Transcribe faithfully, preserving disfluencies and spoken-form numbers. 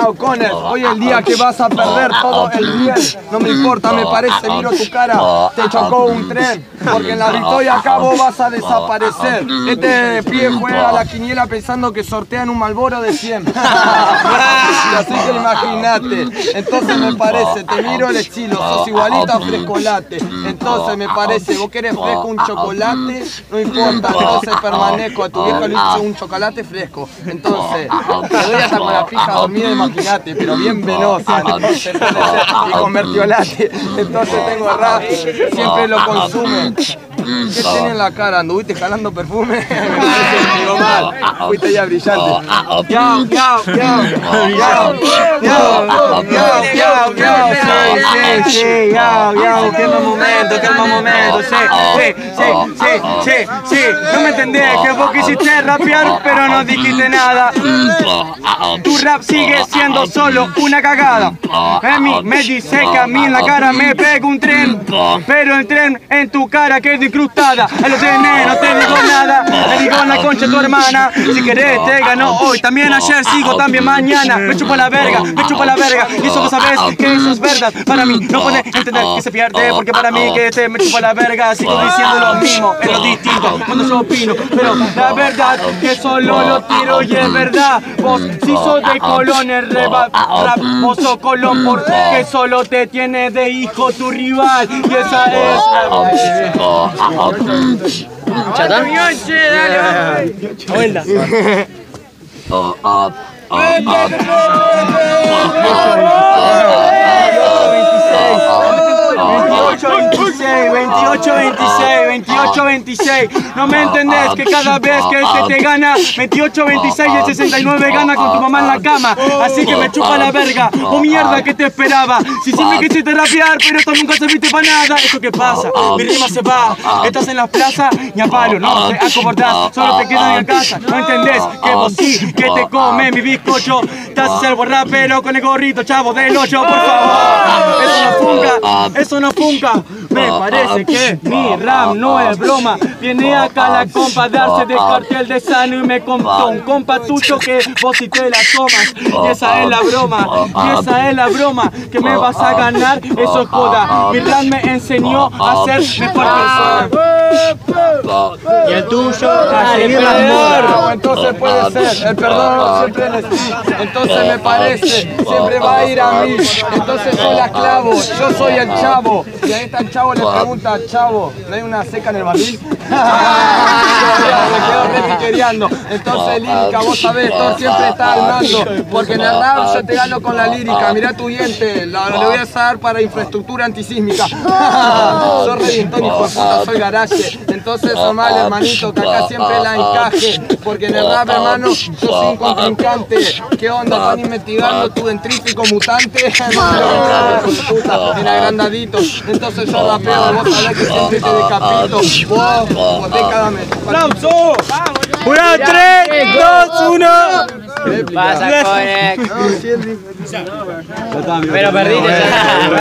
chocones. Hoy el día que vas a perder todo el bien. No me importa, me parece, miro tu cara. Te chocó un tren, porque en la victoria acá vos vas a desaparecer. Este pie juega a la quiniela pensando que sortean un Malboro de cien. Así que imagínate. Entonces me parece, te miro el estilo, sos igualito a Frescolate. Entonces me parece, vos querés fresco un chocolate, no importa, entonces permanezco. A tu viejo le hice un chocolate fresco. Entonces, te doy hasta con la pija dormida, imagínate, pero bien venosa. Entonces puede ser, y con mertiolate. Entonces tengo rap, siempre lo consumen. ¿Qué tenés en la cara? ¿Anduviste jalando perfume? Digo mal, fuiste ya brillante. Yao, yao, yao, yao, yao, yao, yao, yao, sí, sí, sí, yao, yao, qué mal momento, qué mal momento, sí, sí, sí, sí, sí, sí, no me entendés, que vos quisiste rapear, pero no dijiste nada. Tu rap sigue siendo solo una cagada. A mí me dice que a mí en la cara me pega un tren, pero el tren en tu cara quedó incrustada. A los nenes no te digo nada, le digo en la concha a tu hermana. Si querés te ganó hoy, también ayer, sigo también mañana. Me chupa la verga, me chupa la verga, y eso vos sabés que eso es verdad. Para mí no podés entender que se pierde, porque para mí que este me chupa la verga. Sigo diciendo lo mismo, es lo distinto cuando yo opino, pero la verdad que solo lo tiro y es verdad. Vos si sos de Colón, el rap, vos sos Colón porque solo te tiene de hijo tu rival. Y esa es la ¿Chata? Vuelta. veintiocho veintiséis, veintiocho veintiséis. No me entendés que cada vez que este te gana veintiocho veintiséis y el sesenta y nueve gana con tu mamá en la cama. Así que me chupa la verga. Oh mierda, que te esperaba. Si siempre quisiste rapear, pero esto nunca serviste para nada. ¿Eso qué pasa? Mi rima se va. Estás en la plaza ni a palo, no te acobardás. Solo te quedas en casa. No entendés que vos sí, que te come mi bizcocho. Te haces el buen rapero con el gorrito, chavo del ocho, por favor. Eso no funca, eso no funca. Me parece que mi rap no es broma. Viene acá la compa a darse de cartel de sano y me contó un compa tuyo que vos si te la tomas. Y esa es la broma, y esa es la broma. Que me vas a ganar, eso es joda. Mi rap me enseñó a ser mejor persona. Y el tuyo a seguir las modas. Entonces puede ser, el perdón siempre en el sí. Entonces me parece, siempre va a ir a mí. Entonces soy la clavo, yo soy el chavo. Y ahí está el chavo, le pregunta al chavo, ¿no hay una seca en el barril? Me quedo repiquereando. Entonces lírica, vos sabés, todo siempre está armando. Porque en el rap yo te gano con la lírica. Mirá tu diente, la, le voy a dar para infraestructura antisísmica. Soy reventón, hijo de puta, soy garaje. Entonces mal, hermanito, que acá siempre la encaje. Porque en el rap, hermano, yo soy un contrincante. ¿Qué onda? Están investigando tu dentrífico mutante. En agrandadito. Entonces yo rapeo, vos sabés que siempre te decapito. Vos, vos cada mes. ¡Aplauso! ¡Una, tres, dos, uno! Pasa, Conex. Pero perdiste ya.